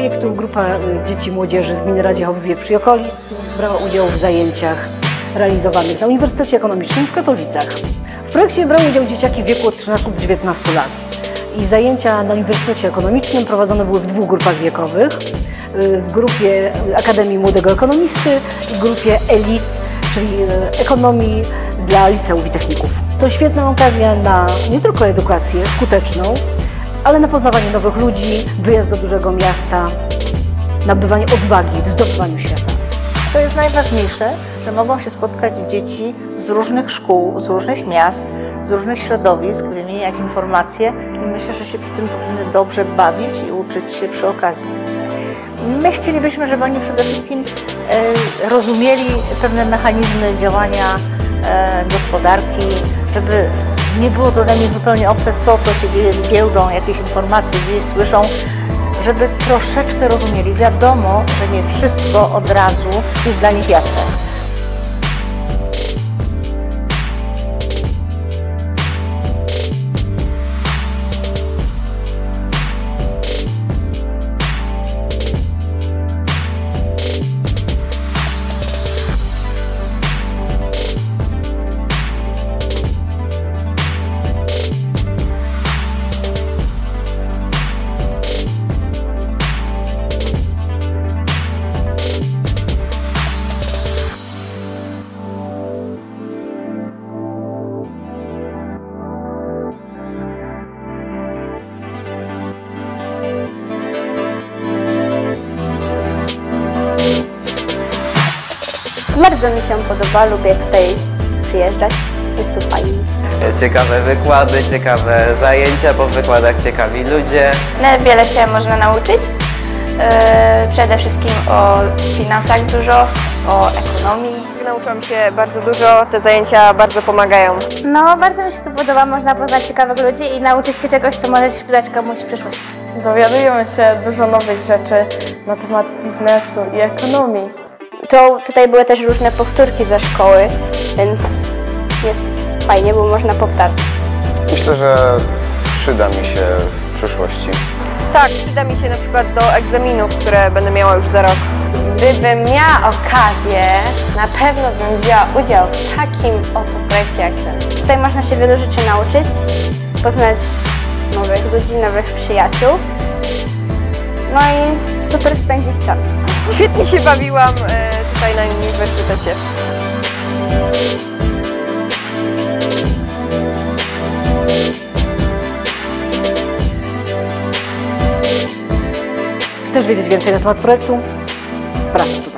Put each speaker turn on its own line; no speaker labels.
projektu grupa dzieci i młodzieży z gminy Radziechowy-Wieprz i okolic brała udział w zajęciach realizowanych na Uniwersytecie Ekonomicznym w Katowicach. W projekcie brały udział dzieciaki w wieku od 13 do 19 lat. I zajęcia na Uniwersytecie Ekonomicznym prowadzone były w dwóch grupach wiekowych. W grupie Akademii Młodego Ekonomisty i w grupie ELIT, czyli ekonomii dla liceów i techników. To świetna okazja na nie tylko edukację skuteczną, ale na poznawanie nowych ludzi, wyjazd do dużego miasta, nabywanie odwagi w zdobywaniu świata.
To jest najważniejsze, że mogą się spotkać dzieci z różnych szkół, z różnych miast, z różnych środowisk, wymieniać informacje i myślę, że się przy tym powinny dobrze bawić i uczyć się przy okazji. My chcielibyśmy, żeby oni przede wszystkim rozumieli pewne mechanizmy działania gospodarki, żeby nie było to dla nich zupełnie obce, co to się dzieje z giełdą, jakieś informacje gdzieś słyszą, żeby troszeczkę rozumieli. Wiadomo, że nie wszystko od razu jest dla nich jasne.
Bardzo mi się podoba, lubię tutaj przyjeżdżać, jest tu fajnie.
Ciekawe wykłady, ciekawe zajęcia, po wykładach ciekawi ludzie.
Wiele się można nauczyć, przede wszystkim o finansach dużo, o ekonomii.
Nauczyłam się bardzo dużo, te zajęcia bardzo pomagają.
No, bardzo mi się to podoba, można poznać ciekawych ludzi i nauczyć się czegoś, co może się przydać komuś w przyszłości.
Dowiadujemy się dużo nowych rzeczy na temat biznesu i ekonomii.
Tutaj były też różne powtórki ze szkoły, więc jest fajnie, bo można powtarzać.
Myślę, że przyda mi się w przyszłości.
Tak, przyda mi się na przykład do egzaminów, które będę miała już za rok.
Gdybym miała okazję, na pewno bym wzięła udział w takim oto projekcie jak ten. Tutaj można się wielu rzeczy nauczyć, poznać nowych ludzi, nowych przyjaciół, no i super spędzić czas.
Świetnie się bawiłam tutaj na uniwersytecie.
Chcesz wiedzieć więcej na temat projektu? Sprawdź.